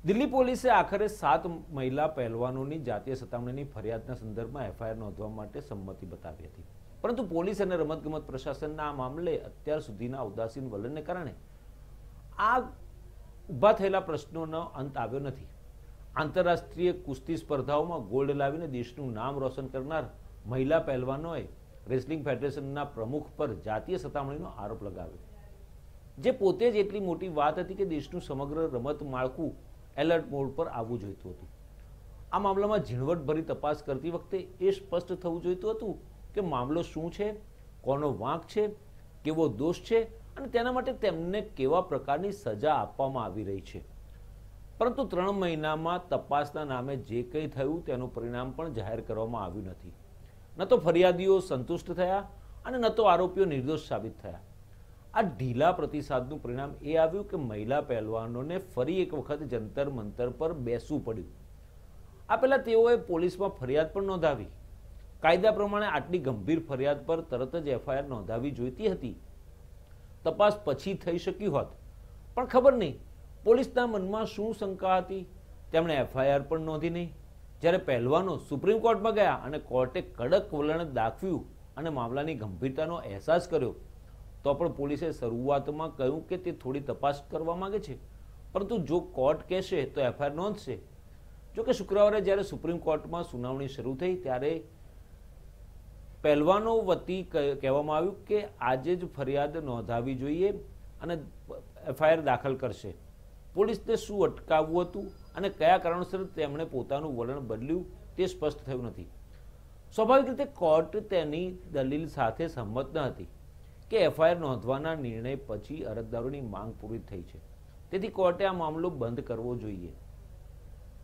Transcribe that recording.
દિલ્હી પોલીસે આખરે 7 મહિલા પહેલવાનોની જાતીય સતામણીની ફરિયાદના સંદર્ભમાં એફઆઈઆર નોંધવા માટે સંમતિ બતાવી હતી, પરંતુ પોલીસ અને રમતગમત પ્રશાસનના આ મામલે અત્યાર સુધીના ઉદાસીન વલણને કારણે આ ઊભા થયેલા પ્રશ્નોનો અંત આવ્યો નથી. આંતરરાષ્ટ્રીય કુસ્તી સ્પર્ધાઓમાં ગોલ્ડ લાવીને દેશનું નામ રોશન કરનાર મહિલા પહેલવાનોએ રેસલિંગ ફેડરેશનના પ્રમુખ પર જાતીય સતામણીનો આરોપ લગાવ્યો, જે પોતે જ એટલી મોટી વાત હતી કે દેશનું સમગ્ર રમત માળખું એલર્ટ મોડ પર આવવું જોઈતું હતું. આ મામલામાં ઝીણવટભરી તપાસ કરતી વખતે એ સ્પષ્ટ થવું જોઈતું હતું કે મામલો શું છે, કોનો વાંક છે, કેવો દોષ છે અને તેના માટે તેમને કેવા પ્રકારની સજા આપવામાં આવી રહી છે. પરંતુ 3 મહિનામાં તપાસના નામે જે કંઈ થયું તેનું પરિણામ પણ જાહેર કરવામાં આવ્યું નથી. ન તો ફરિયાદીઓ સંતુષ્ટ થયા અને ન તો આરોપીઓ નિર્દોષ સાબિત થયા. આ ઢીલા પ્રતિસાદનું પરિણામ એ આવ્યું કે મહિલા પહેલવાનોને ફરી એક વખત જંતર મંતર પર બેસવું પડ્યું. આ પહેલા તેઓએ પોલીસમાં ફરિયાદ પણ નોંધાવી. કાયદા પ્રમાણે આટલી ગંભીર ફરિયાદ પર તરત જ એફઆઈઆર નોંધાવી જોઈતી હતી. તપાસ પછી થઈ શકી હોત, પણ ખબર નહીં પોલીસના મનમાં શું શંકા હતી, તેમણે એફઆઈઆર પણ નોંધી નહીં. જ્યારે પહેલવાનો સુપ્રીમ કોર્ટમાં ગયા અને કોર્ટે કડક વલણ દાખવ્યું અને મામલાની ગંભીરતાનો અહેસાસ કર્યો, તો પણ પોલીસે શરૂઆતમાં કહ્યું કે તે થોડી તપાસ કરવા માંગે છે, પરંતુ જો કોર્ટ કહેશે તો એફઆઈઆર નોંધશે. જો કે શુક્રવારે જ્યારે સુપ્રીમ કોર્ટમાં સુનાવણી શરૂ થઈ ત્યારે પહેલવાનો વતી કહેવામાં આવ્યું કે આજે જ ફરિયાદ નોંધાવી જોઈએ અને એફઆઈઆર દાખલ કરશે. પોલીસને શું અટકાવવું હતું અને કયા કારણોસર તેમણે પોતાનું વલણ બદલ્યું તે સ્પષ્ટ થયું નથી. સ્વાભાવિક રીતે કોર્ટ તેની દલીલ સાથે સંમત ન હતી કે એફઆઈઆર નોંધવાના નિર્ણય પછી અરજદારોની માંગ પૂરી થઈ છે, તેથી કોર્ટે આ મામલો બંધ કરવો જોઈએ.